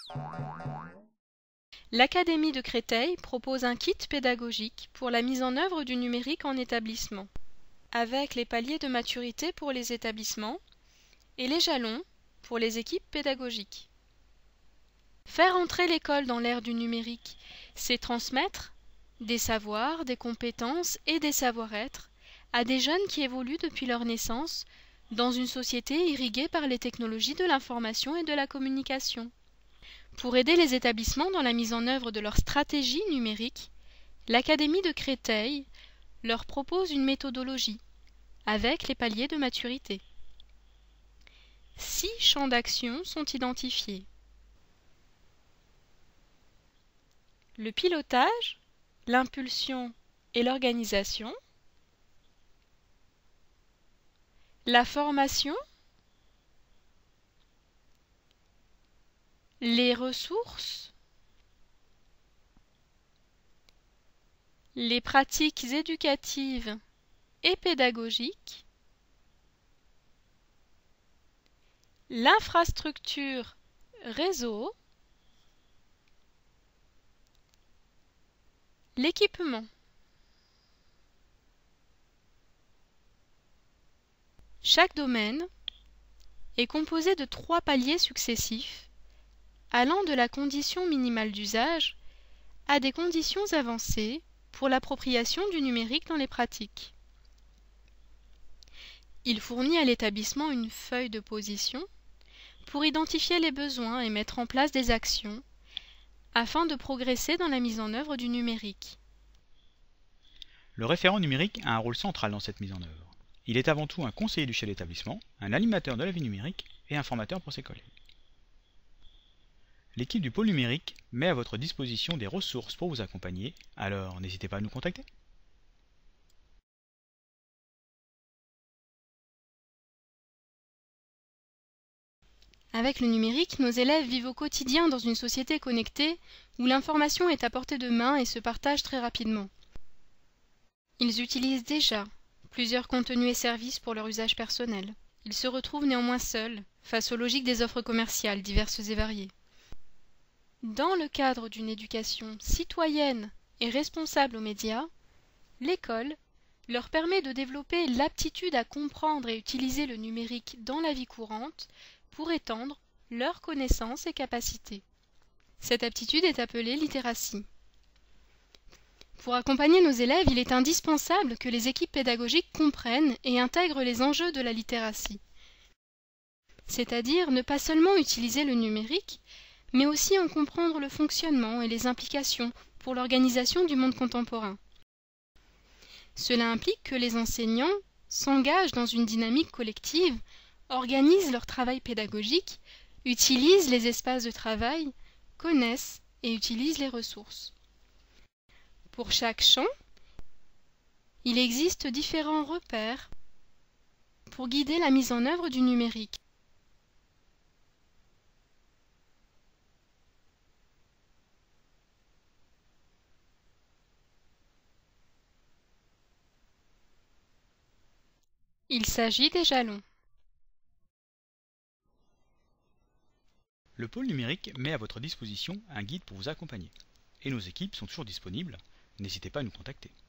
L'Académie de Créteil propose un kit pédagogique pour la mise en œuvre du numérique en établissement, avec les paliers de maturité pour les établissements et les jalons pour les équipes pédagogiques. Faire entrer l'école dans l'ère du numérique, c'est transmettre des savoirs, des compétences et des savoir-être à des jeunes qui évoluent depuis leur naissance dans une société irriguée par les technologies de l'information et de la communication. Pour aider les établissements dans la mise en œuvre de leur stratégie numérique, l'Académie de Créteil leur propose une méthodologie avec les paliers de maturité. 6 champs d'action sont identifiés. Le pilotage, l'impulsion et l'organisation, la formation, les ressources, les pratiques éducatives et pédagogiques, l'infrastructure réseau, l'équipement. Chaque domaine est composé de 3 paliers successifs, allant de la condition minimale d'usage à des conditions avancées pour l'appropriation du numérique dans les pratiques. Il fournit à l'établissement une feuille de position pour identifier les besoins et mettre en place des actions afin de progresser dans la mise en œuvre du numérique. Le référent numérique a un rôle central dans cette mise en œuvre. Il est avant tout un conseiller du chef d'établissement, un animateur de la vie numérique et un formateur pour ses collègues. L'équipe du pôle numérique met à votre disposition des ressources pour vous accompagner, alors n'hésitez pas à nous contacter. Avec le numérique, nos élèves vivent au quotidien dans une société connectée où l'information est à portée de main et se partage très rapidement. Ils utilisent déjà plusieurs contenus et services pour leur usage personnel. Ils se retrouvent néanmoins seuls face aux logiques des offres commerciales diverses et variées. Dans le cadre d'une éducation citoyenne et responsable aux médias, l'école leur permet de développer l'aptitude à comprendre et utiliser le numérique dans la vie courante pour étendre leurs connaissances et capacités. Cette aptitude est appelée littératie. Pour accompagner nos élèves, il est indispensable que les équipes pédagogiques comprennent et intègrent les enjeux de la littératie. C'est-à-dire ne pas seulement utiliser le numérique, mais aussi en comprendre le fonctionnement et les implications pour l'organisation du monde contemporain. Cela implique que les enseignants s'engagent dans une dynamique collective, organisent leur travail pédagogique, utilisent les espaces de travail, connaissent et utilisent les ressources. Pour chaque champ, il existe différents repères pour guider la mise en œuvre du numérique. Il s'agit des jalons. Le pôle numérique met à votre disposition un guide pour vous accompagner. Et nos équipes sont toujours disponibles, n'hésitez pas à nous contacter.